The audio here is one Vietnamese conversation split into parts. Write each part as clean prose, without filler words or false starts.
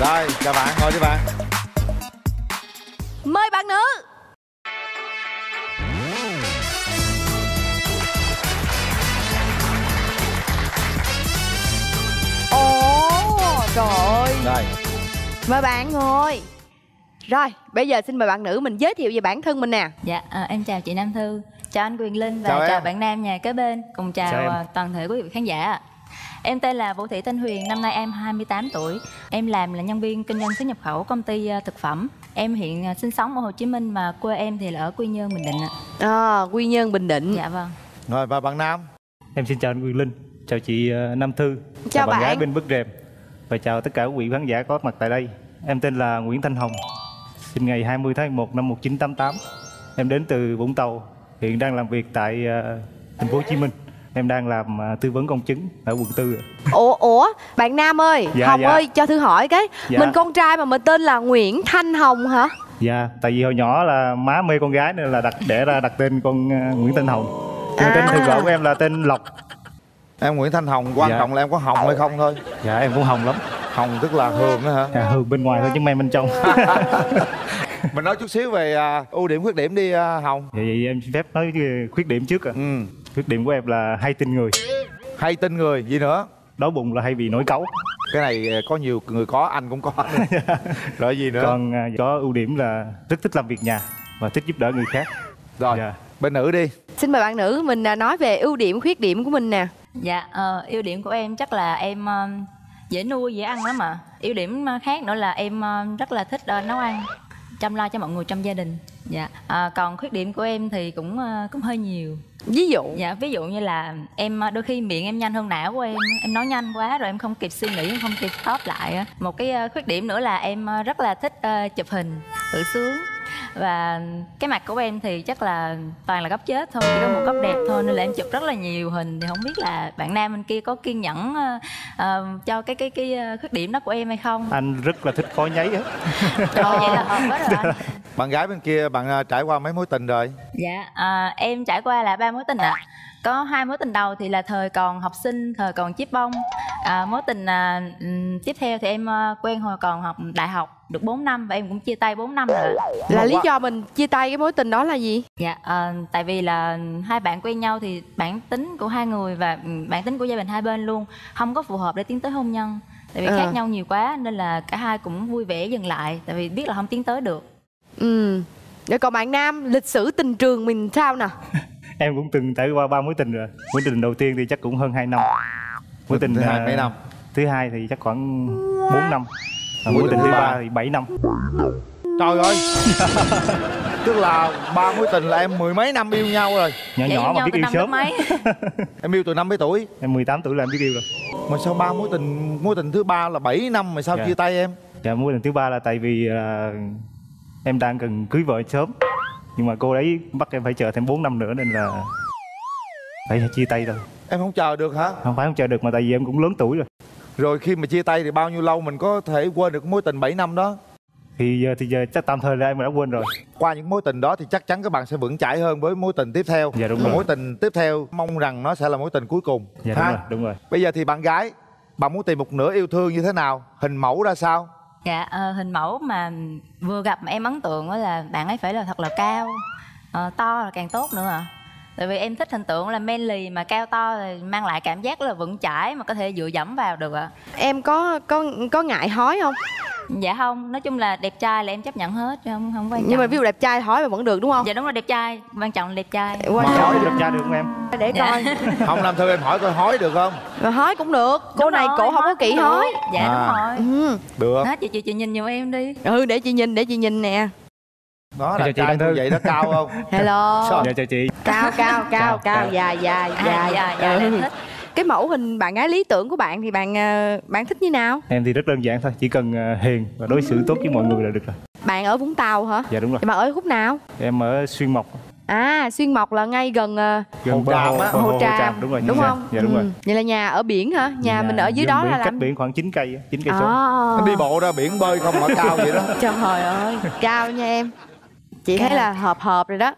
Rồi, chào bạn, ngồi đi bạn. Mời bạn nữ. Ồ, trời ơi. Rồi. Mời bạn ngồi. Rồi, bây giờ xin mời bạn nữ mình giới thiệu về bản thân mình nè. Dạ, em chào chị Nam Thư, chào anh Quyền Linh và Chào chào em. bạn nam nhà kế bên, cùng chào toàn thể quý vị khán giả. Em tên là Vũ Thị Thanh Huyền, năm nay em 28 tuổi. Em làm là nhân viên kinh doanh xuất nhập khẩu công ty thực phẩm. Em hiện sinh sống ở Hồ Chí Minh mà quê em thì là ở Quy Nhơn, Bình Định ạ. Quy Nhơn, Bình Định. Dạ vâng. Rồi, và bạn nam. Em xin chào anh Quyền Linh, chào chị Nam Thư, Chào bạn bạn. gái bên bức rèm và chào tất cả quý vị khán giả có mặt tại đây. Em tên là Nguyễn Thanh Hồng, sinh ngày 20 tháng 1 năm 1988. Em đến từ Vũng Tàu, hiện đang làm việc tại thành phố Hồ Chí Minh. Em đang làm tư vấn công chứng ở quận 4. Ủa, bạn nam ơi, Dạ, Hồng dạ. ơi, cho Thư hỏi cái. Dạ. Mình con trai mà mình tên là Nguyễn Thanh Hồng hả? Dạ, tại vì hồi nhỏ là má mê con gái nên là đặt tên con Nguyễn Thanh Hồng. Nhưng tên thường gọi của em là tên Lộc. Em Nguyễn Thanh Hồng, quan Dạ. trọng là em có hồng hay không thôi. Dạ, em cũng hồng lắm. Hồng tức là hường đó hả? Dạ, hường bên ngoài thôi chứ men bên trong. Mình nói chút xíu về ưu điểm khuyết điểm đi Hồng. Vậy em xin phép nói cái khuyết điểm trước. Khuyết điểm của em là hay tin người. Hay tin người, gì nữa? Đói bụng là hay bị nổi cáu. Cái này có nhiều người có, anh cũng có. Rồi gì nữa? Còn có ưu điểm là rất thích làm việc nhà và thích giúp đỡ người khác. Rồi, Dạ. bên nữ đi. Xin mời bạn nữ mình nói về ưu điểm, khuyết điểm của mình nè. Dạ, ưu điểm của em chắc là em dễ nuôi, dễ ăn lắm ạ. Ưu điểm khác nữa là em rất là thích nấu ăn, chăm lo cho mọi người trong gia đình. Dạ. Còn khuyết điểm của em thì cũng hơi nhiều. Ví dụ? Dạ, ví dụ như là em đôi khi miệng em nhanh hơn não của em nói nhanh quá rồi em không kịp suy nghĩ, em không kịp stop lại. Một cái khuyết điểm nữa là em rất là thích chụp hình tự sướng. Và cái mặt của em thì chắc là toàn là góc chết thôi, chỉ có một góc đẹp thôi, nên là em chụp rất là nhiều hình. Thì không biết là bạn nam bên kia có kiên nhẫn cho cái khuyết điểm đó của em hay không? Anh rất là thích phó nháy á. Vậy là hợp quá rồi anh. Bạn gái bên kia, bạn trải qua mấy mối tình rồi? Dạ, em trải qua là 3 mối tình ạ. Có 2 mối tình đầu thì là thời còn học sinh, thời còn chiếc bông. Mối tình tiếp theo thì em quen hồi còn học đại học được 4 năm và em cũng chia tay 4 năm rồi. Là lý do mình chia tay cái mối tình đó là gì? Dạ, tại vì là hai bạn quen nhau thì bản tính của hai người và bản tính của gia đình hai bên luôn không có phù hợp để tiến tới hôn nhân. Tại vì khác nhau nhiều quá nên là cả hai cũng vui vẻ dừng lại, tại vì biết là không tiến tới được. Rồi còn bạn nam, lịch sử tình trường mình sao nè? Em cũng từng trải qua 3 mối tình rồi. Mối tình đầu tiên thì chắc cũng hơn 2 năm. Mối tình thứ hai mấy năm? Thứ hai thì chắc khoảng 4 năm. Mối tình thứ ba thì 7 năm. Trời ơi. Tức là 3 mối tình là em mười mấy năm yêu nhau rồi. Nhỏ mà biết yêu sớm. Em yêu từ năm mấy tuổi? Em 18 tuổi là em biết yêu rồi. Mà sao 3 mối tình thứ ba là 7 năm mà sao chia tay em? Dạ, mối tình thứ ba là tại vì em đang cần cưới vợ sớm. Nhưng mà cô ấy bắt em phải chờ thêm 4 năm nữa nên là phải chia tay rồi. Em không chờ được hả? Không phải không chờ được mà tại vì em cũng lớn tuổi rồi. Rồi khi mà chia tay thì bao nhiêu lâu mình có thể quên được mối tình 7 năm đó? Thì giờ chắc tạm thời là em đã quên rồi. Qua những mối tình đó thì chắc chắn các bạn sẽ vững chãi hơn với mối tình tiếp theo. Dạ đúng rồi. Mối tình tiếp theo mong rằng nó sẽ là mối tình cuối cùng. Dạ đúng rồi. Bây giờ thì bạn gái, bạn muốn tìm một nửa yêu thương như thế nào? Hình mẫu ra sao? Dạ, hình mẫu mà vừa gặp mà em ấn tượng đó là bạn ấy phải là thật là cao, to là càng tốt nữa ạ. Tại vì em thích hình tượng là manly mà cao to thì mang lại cảm giác là vững chãi mà có thể dựa dẫm vào được ạ. Em có ngại hói không? Dạ không, nói chung là đẹp trai là em chấp nhận hết, chứ không quan trọng. Nhưng mà ví dụ đẹp trai hói mà vẫn được đúng không? Dạ đúng rồi, đẹp trai, quan trọng là đẹp trai. Quan Hỏi trọng đẹp trai được không em? để coi. Không, Nam Thư em hỏi coi hói được không? Mà hói cũng được. Cô Đúng này rồi, cổ không có kỹ cũng được. hói. Dạ đúng rồi. Được. Hết chị nhìn giùm em đi. Để chị nhìn nè. Đó là Chào chị trai Đăng Thư. như vậy đó, cao không? Hello. Dạ chào chị. Cao, Chào. dài. Dạ, em thích. Cái mẫu hình bạn gái lý tưởng của bạn thì bạn thích như nào? Em thì rất đơn giản thôi, chỉ cần hiền và đối xử tốt với mọi người là được rồi. Bạn ở Vũng Tàu hả? Dạ đúng rồi. Mà ở khúc nào? Em ở Xuyên Mộc. Xuyên Mộc là ngay gần Gần Hồ Tràm á. Hồ Tràm. Đúng rồi. Đúng không? Dạ đúng rồi. Vậy là nhà ở biển hả? Nhà mình ở dưới gần đó biển, là cách làm biển khoảng 9 cây số. Nó đi bộ ra biển bơi không mà cao vậy đó. Trời ơi, cao nha em. Chị thấy là hợp rồi đó.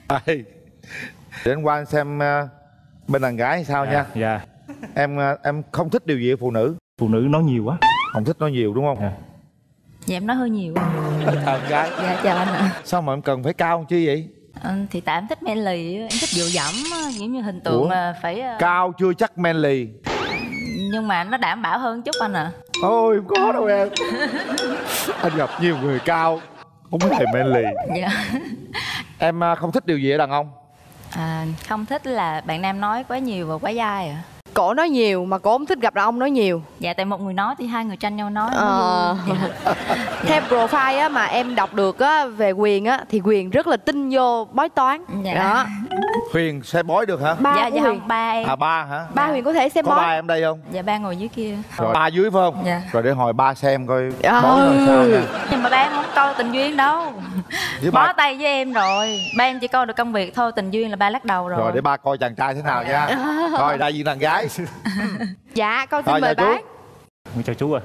Để anh qua xem bên đàn gái sao nha. Dạ. Em không thích điều gì ở phụ nữ? Phụ nữ nói nhiều quá. Không thích nói nhiều đúng không? Dạ. Dạ em nói hơi nhiều. Chào con gái. Dạ chào anh ạ. Sao mà em cần phải cao chi vậy? Thì tại em thích manly, em thích dựa dẫm, giống như hình tượng Ủa? mà phải Cao chưa chắc manly. nhưng mà nó đảm bảo hơn chút anh ạ. Ôi không có đâu em. Anh gặp nhiều người cao không hề manly. Dạ. Em không thích điều gì ở đàn ông? Không thích là bạn nam nói quá nhiều và quá dai ạ. Cổ nói nhiều mà cổ không thích gặp đàn ông nói nhiều. Dạ tại một người nói thì hai người tranh nhau nói. Dạ. Theo profile á mà em đọc được á về Quyền á thì Quyền rất là tin vô bói toán. Dạ. Đó. Huyền sẽ bói được hả? Ba Dạ của dạ Huyền. không, ba em. Ba hả? Ba Huyền có thể xem Có bói. ba em đây không? Dạ ba ngồi dưới kia. Rồi ba dưới phải không? Dạ. Rồi để hồi ba xem coi Dạ. bói làm sao nha. Nhưng mà ba em không coi tình duyên đâu. Với Bó ba... tay với em rồi. Ba em chỉ coi được công việc thôi, tình duyên là ba lắc đầu rồi. Rồi để ba coi chàng trai thế nào nha. Rồi đại diện đàn gái. Dạ con xin Rồi, mời chào chú. bác. Chào chú ạ.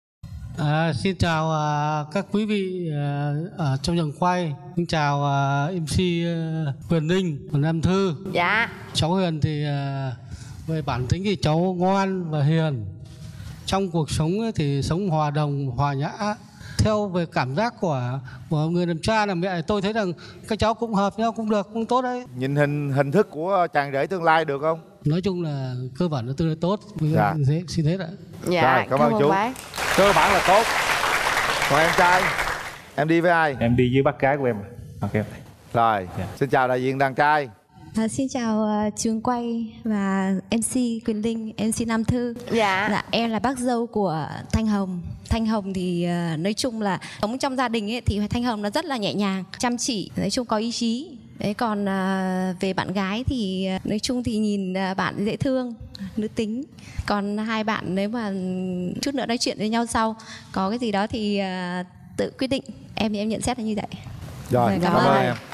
Xin chào các quý vị ở trong trường quay. Xin chào MC Huyền Ninh và Nam Thư. Dạ. Cháu Huyền thì về bản tính thì cháu ngoan và hiền. Trong cuộc sống thì sống hòa đồng, hòa nhã. Theo về cảm giác của người làm cha làm mẹ, tôi thấy rằng các cháu cũng hợp nhau, cũng được, cũng tốt đấy. Nhìn hình thức của chàng rể tương lai được không? Nói chung là cơ bản là tương đối tốt. Dạ. Xin thế ạ. Dạ Rồi, cảm ơn chú. bác. Cơ bản là tốt. Còn em trai, em đi với ai? Em đi với bác gái của em. Ok. Rồi, Dạ. xin chào đại diện đàn trai. Xin chào trường quay và MC Quyền Linh, MC Nam Thư. Dạ. Em là bác dâu của Thanh Hồng. Thanh Hồng thì nói chung là sống trong gia đình ấy, thì Thanh Hồng nó rất là nhẹ nhàng, chăm chỉ, nói chung có ý chí. Đấy, còn về bạn gái thì nói chung thì nhìn bạn dễ thương, nữ tính. Còn hai bạn nếu mà chút nữa nói chuyện với nhau sau, có cái gì đó thì tự quyết định. Em thì em nhận xét là như vậy. Rồi, Vâng, cảm cảm ơn ơn. em.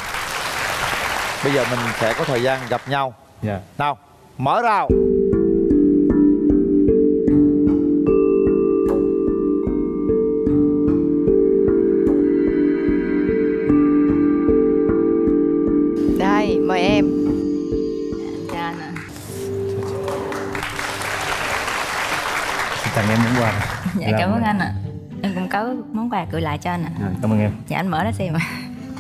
Bây giờ mình sẽ có thời gian gặp nhau. Dạ. Nào, mở rào. Đây, mời em. Chào anh ạ. Xin tặng em món quà. Dạ cảm ơn anh ạ. Em cũng có món quà gửi lại cho anh ạ. Cảm ơn em. Dạ anh mở ra xem ạ.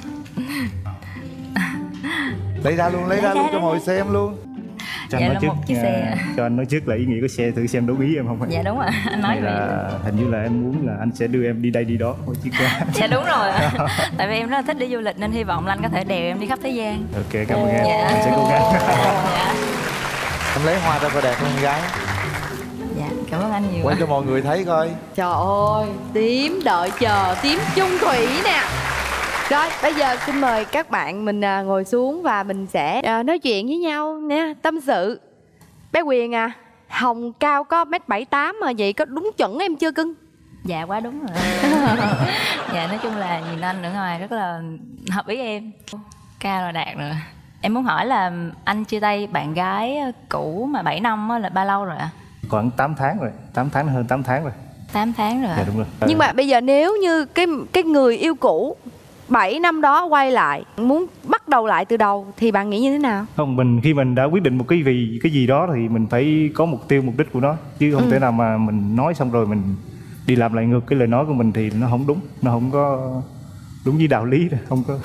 Lấy ra luôn, lấy ra luôn cho mọi xem luôn. Cho Dạ anh là nói trước, một chiếc xe. cho anh nói trước là ý nghĩa của xe, thử xem đúng ý em không. Dạ đúng ạ. Anh nói Này vậy. là hình như là em muốn là anh sẽ đưa em đi đây đi đó một chiếc xe. Dạ đúng rồi ạ. Tại vì em rất là thích đi du lịch nên hy vọng là anh có thể đèo em đi khắp thế gian. Ok, cảm ơn em. Dạ. Anh sẽ cố gắng. Dạ. Em lấy hoa ra coi đẹp không con gái? Dạ cảm ơn anh nhiều. Quay cho mọi người thấy coi. Trời ơi, tím đợi chờ, tím chung thủy nè. Rồi, bây giờ xin mời các bạn mình ngồi xuống và mình sẽ nói chuyện với nhau nè, tâm sự. Bé Quyền à, Hồng cao có 1m78 mà vậy có đúng chuẩn em chưa cưng? Dạ quá đúng rồi. Dạ nói chung là nhìn anh ở ngoài rất là hợp ý em. Cao là đạt rồi. Em muốn hỏi là anh chia tay bạn gái cũ mà 7 năm á là bao lâu rồi ạ? Khoảng 8 tháng rồi, 8 tháng hơn 8 tháng rồi. 8 tháng rồi ạ. Dạ đúng rồi. Nhưng mà bây giờ nếu như cái người yêu cũ 7 năm đó quay lại, muốn bắt đầu lại từ đầu thì bạn nghĩ như thế nào? Không, mình khi mình đã quyết định một cái gì đó thì mình phải có mục tiêu, mục đích của nó, chứ không thể nào mà mình nói xong rồi mình đi làm lại ngược cái lời nói của mình thì nó không đúng, nó không có đúng với đạo lý, không có.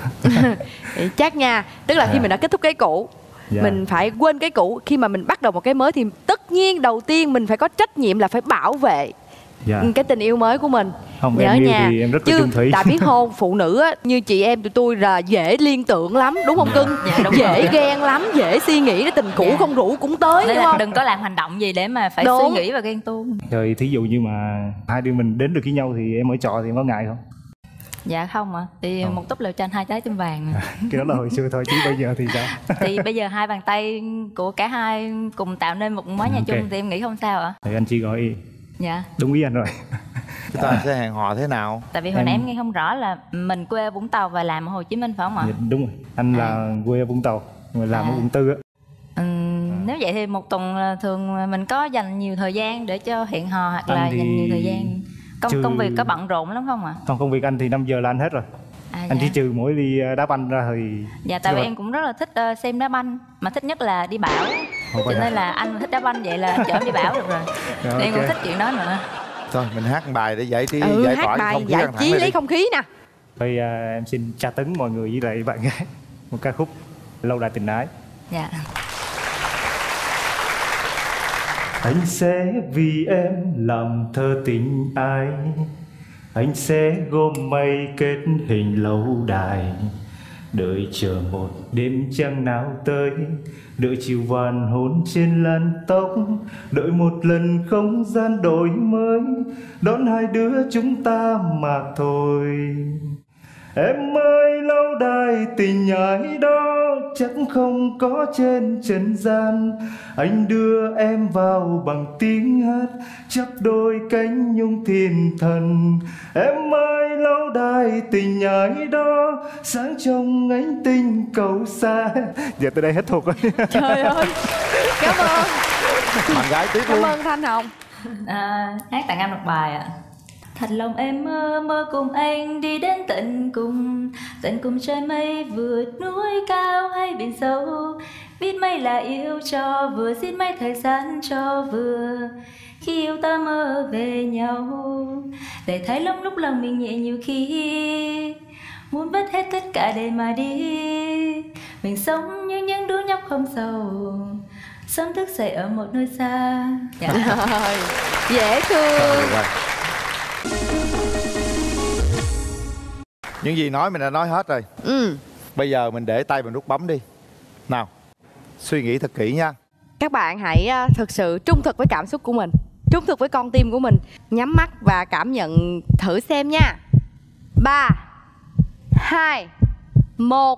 Chắc nha, tức là khi Dạ. mình đã kết thúc cái cũ, Dạ. mình phải quên cái cũ. Khi mà mình bắt đầu một cái mới thì tất nhiên đầu tiên mình phải có trách nhiệm là phải bảo vệ Dạ. cái tình yêu mới của mình. Không, Nhớ em yêu nha. thì em rất là Chứ chung thủy. đã biết hôn phụ nữ á, như chị em tụi tôi là dễ liên tưởng lắm, đúng không cưng? Dạ, đúng dễ rồi. ghen lắm, dễ suy nghĩ đến tình cũ Dạ. không rủ cũng tới, Nên đúng là không? đừng có làm hành động gì để mà phải Đúng. suy nghĩ và ghen tuông. Rồi thí dụ như mà hai đứa mình đến được với nhau thì em ở trọ thì em có ngại không? Dạ không ạ. Thì Không. một túp lều tranh 2 trái tim vàng. Cái đó là hồi xưa thôi, chứ bây giờ thì sao? Thì bây giờ hai bàn tay của cả hai cùng tạo nên một mái nhà Ok. chung thì em nghĩ không sao ạ. Thì anh chỉ gọi Dạ. đúng ý anh rồi. Chúng ta sẽ hẹn hò thế nào? Tại vì hồi nãy em nghe không rõ là mình quê ở Vũng Tàu và làm ở Hồ Chí Minh phải không ạ? Dạ, đúng rồi, anh là quê ở Vũng Tàu, mà làm ở Quận Tư á. Nếu vậy thì một tuần là thường mình có dành nhiều thời gian để cho hẹn hò hoặc Anh là thì dành nhiều thời gian. trừ- Công việc có bận rộn lắm không ạ? Không, công việc anh thì 5 giờ là anh hết rồi. À, Anh dạ. chỉ trừ mỗi đi đá banh ra thì. Dạ tại vì Nhưng mà- em cũng rất là thích xem đá banh, mà thích nhất là đi bão. Không Cho phải nên là anh thích đá banh vậy là chở em đi bão được rồi. Rồi, Thì em cũng ok. thích chuyện đó nữa. Thôi mình hát một bài để giải trí, hát tỏa bài không khí giải căng thẳng trí này lấy đi. không khí nè. Vậy em xin tra tấn mọi người với lại bạn gái một ca khúc Lâu Đài Tình Ái. Dạ. Anh sẽ vì em làm thơ tình ai, anh sẽ gom mây kết hình lâu đài, đợi chờ một đêm trăng nào tới, đợi chiều vàn hôn trên làn tóc, đợi một lần không gian đổi mới, đón hai đứa chúng ta mà thôi. Em ơi lâu đài tình ái đó chắc không có trên trần gian, anh đưa em vào bằng tiếng hát chắp đôi cánh nhung thiên thần. Em ơi lâu đài tình ái đó sáng trong ánh tinh cầu xa. Giờ tới đây hết thuộc rồi. Trời ơi, cảm ơn. Bạn gái tiếp Cảm luôn. ơn Thanh Hồng. Hát tặng anh một bài ạ. Thật lòng em mơ cùng anh đi đến tận cùng trời mây, vượt núi cao hay biển sâu, biết mây là yêu cho vừa, xin mây thời gian cho vừa, khi yêu ta mơ về nhau, để thấy lắm lúc lòng mình nhẹ nhiều khi muốn vứt hết tất cả để mà đi. Mình sống như những đứa nhóc không giàu, sớm thức dậy ở một nơi xa. Dạ. Trời, dễ thương. Những gì nói mình đã nói hết rồi. Bây giờ mình để tay vào nút bấm đi. Nào, suy nghĩ thật kỹ nha. Các bạn hãy thực sự trung thực với cảm xúc của mình, trung thực với con tim của mình. Nhắm mắt và cảm nhận thử xem nha. 3, 2, 1.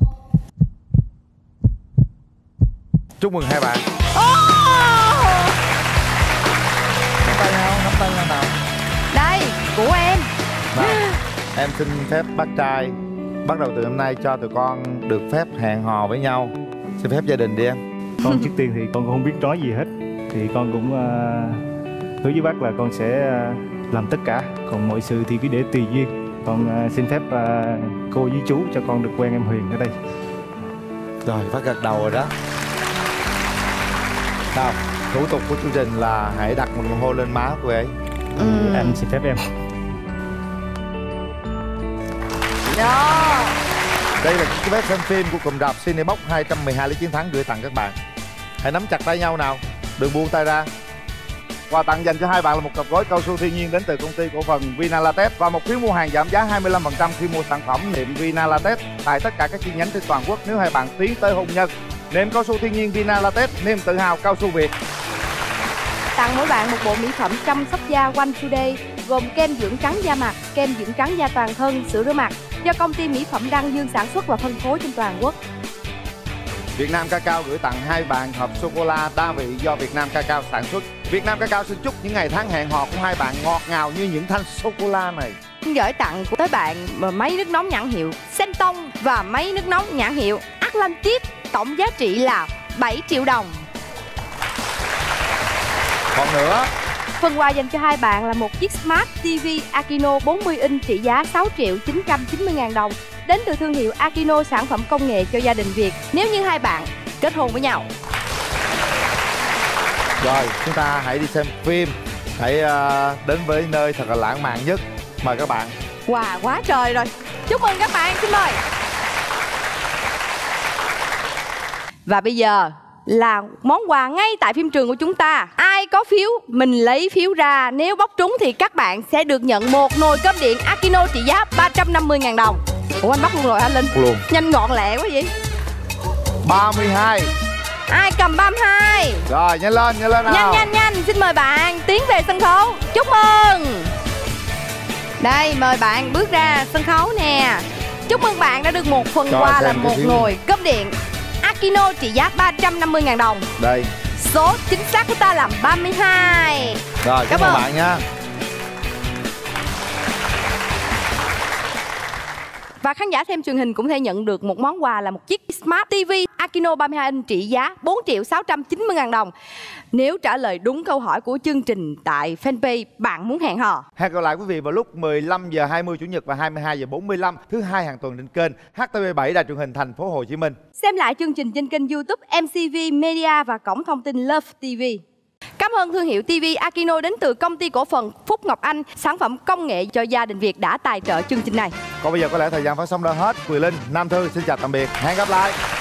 Chúc mừng hai bạn. Nắm tay nhau, nắm tay nhau nào. Đây, của em. Nào, em xin phép bác trai bắt đầu từ hôm nay cho tụi con được phép hẹn hò với nhau. Xin phép gia đình đi em. Con trước tiên thì con cũng không biết nói gì hết, thì con cũng hứa với bác là con sẽ làm tất cả, còn mọi sự thì cứ để tùy duyên. Con xin phép cô với chú cho con được quen em Huyền ở đây. Rồi, bác gật đầu rồi đó. Nào, thủ tục của chương trình là hãy đặt một nụ hôn lên má của ấy. Anh xin phép em. Đó. Đây là cái vé xem phim của cụm rạp Cinebox 212 lý chiến thắng gửi tặng các bạn. Hãy nắm chặt tay nhau nào, đừng buông tay ra. Quà tặng dành cho hai bạn là một cặp gối cao su thiên nhiên đến từ công ty cổ phần Vinalatex và một phiếu mua hàng giảm giá 25% khi mua sản phẩm niệm Vinalatex tại tất cả các chi nhánh trên toàn quốc nếu hai bạn tiến tới hôn nhân. Niệm cao su thiên nhiên Vinalatex, niềm tự hào cao su Việt. Tặng mỗi bạn một bộ mỹ phẩm chăm sóc da One Today gồm kem dưỡng trắng da mặt, kem dưỡng trắng da toàn thân, sữa rửa mặt do công ty mỹ phẩm Đăng Dương sản xuất và phân phối trên toàn quốc. Việt Nam Cacao gửi tặng hai bạn hộp sô cô la đa vị do Việt Nam Cacao sản xuất. Việt Nam Cacao xin chúc những ngày tháng hẹn hò của hai bạn ngọt ngào như những thanh sô cô la này. Gửi tặng tới bạn máy nước nóng nhãn hiệu Senton và máy nước nóng nhãn hiệu Atlantis, tổng giá trị là 7 triệu đồng. Còn nữa, Phần quà dành cho hai bạn là một chiếc Smart TV Aquino 40 inch trị giá 6.990.000 đồng đến từ thương hiệu Aquino, sản phẩm công nghệ cho gia đình Việt nếu như hai bạn kết hôn với nhau. rồi chúng ta hãy đi xem phim, hãy đến với nơi thật là lãng mạn nhất. Mời các bạn. Wow, quá trời rồi. Chúc mừng các bạn, xin mời. Và bây giờ là món quà ngay tại phim trường của chúng ta. Ai có phiếu, mình lấy phiếu ra. Nếu bóc trúng thì các bạn sẽ được nhận một nồi cơm điện Aquino trị giá 350.000 đồng. Ủa anh bắt luôn rồi hả Linh? Luôn. Nhanh gọn lẹ quá vậy. 32. Ai cầm 32? Rồi nhanh lên nào. Nhanh, xin mời bạn tiến về sân khấu. Chúc mừng. Đây, mời bạn bước ra sân khấu nè. Chúc mừng bạn đã được một phần quà là một nồi cơm điện Aquino trị giá 350.000 đồng. Đây. Số chính xác của ta là 32. Rồi, cảm ơn bạn nha. Và khán giả xem truyền hình cũng thể nhận được một món quà là một chiếc Smart TV Aquino 32 inch trị giá 4.690.000 đồng. Nếu trả lời đúng câu hỏi của chương trình tại fanpage Bạn Muốn Hẹn Hò. Hẹn gặp lại quý vị vào lúc 15h20 Chủ nhật và 22h45 thứ hai hàng tuần trên kênh HTV7 Đài truyền hình Thành phố Hồ Chí Minh. Xem lại chương trình trên kênh YouTube MCV Media và cổng thông tin Love TV. Các cảm ơn thương hiệu TV Aquino đến từ công ty cổ phần Phúc Ngọc Anh, sản phẩm công nghệ cho gia đình Việt đã tài trợ chương trình này. Còn bây giờ có lẽ thời gian phát sóng đã hết. Quyền Linh, Nam Thư xin chào tạm biệt. Hẹn gặp lại.